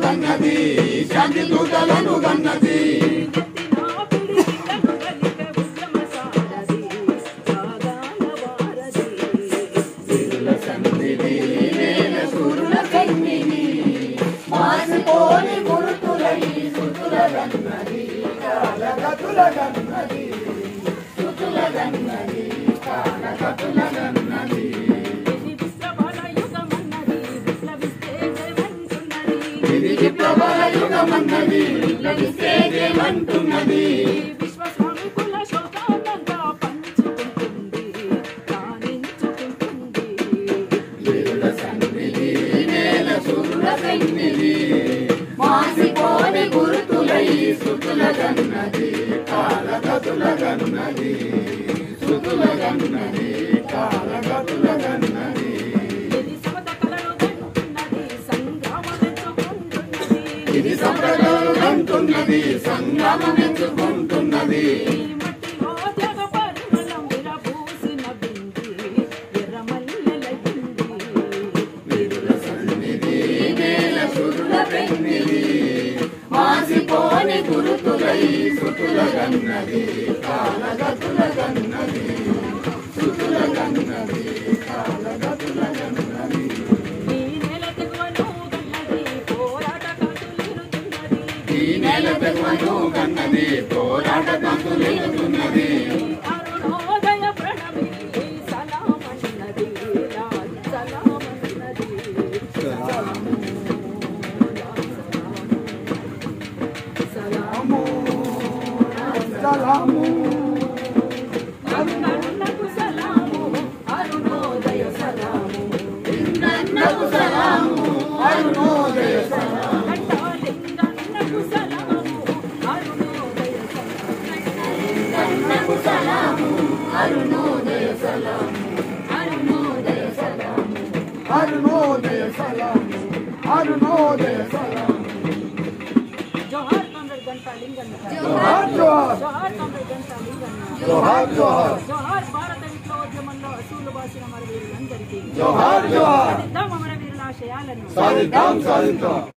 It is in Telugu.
కన్నది శాంతి దూతలను కన్నది మాసిపోని గురుతులై సుతులగన్నది కాలగతులగన్నది సుతులగన్నది కాలగతులగన్నది ఇది విప్లవాల యుగమన్నది విప్లవిస్తే జయమంటున్నది విశ్వశ్రామికుల శోకాలంతా పంచుకుంటుంది రాణించుకుంటుంది వీరుల సన్నిధి నేల సూర్యుల సన్నిధి మాసిపోని గురుతులై సుతులగన్నది కాలగతులగన్నది సుతులగన్నది కాలగతులగన్నది ఇది సమత కలలు కంటున్నది సంగ్రామమెచ్చుకుంటున్నది ఇది సంప్రదాయం అంటున్నది సంగ్రామం ఎంచుకుంటున్నది ఈ మట్టిలో త్యాగ పరిమళం విరబూసిన బింది ఎర్రమల్లెలయింది వీరుల సన్నిధి నేల సూర్యుల సన్నిధి మాసిపోని గురుతులై సుతులగన్నది కాలగతులగన్నది సుతులగన్నది కాలగతులగన్నది ఈ నేల తెగువను గన్నది పోరాట కాతులిరుతున్నది ఈ నేల తెగువను కన్నది పోరాట కంతులేతున్నది అరుణోదయ ప్రణవి సలామన్నది రాజ్ సలామన్నది సలాము సలాము అరుణకు సలాము అరుణోదయ సలాము నన్నకు సలాము అరుణోదయ సలాము ఘంటాలింగన్నకు సలాము అరుణోదయ సలాము నన్నకు సలాము అరుణోదయ సలాము అరుణోదయ సలాము అరుణోదయ సలాము అరుణోదయ సలాము జోహార్ కామ్రేడ్ ఘంటాలింగన్న జోహార్ జోహార్ జోహార్ కామ్రేడ్ ఘంటాలింగన్న జోహార్ జోహార్ జోహార్ భారత విప్లవోద్యమంలో అసూలు బాసిన అమరవీరులందరికీ జోహార్ జోహార్ సాధిద్దాం అమరవీరుల ఆశయాలను సాధిద్దాం సాధిద్దాం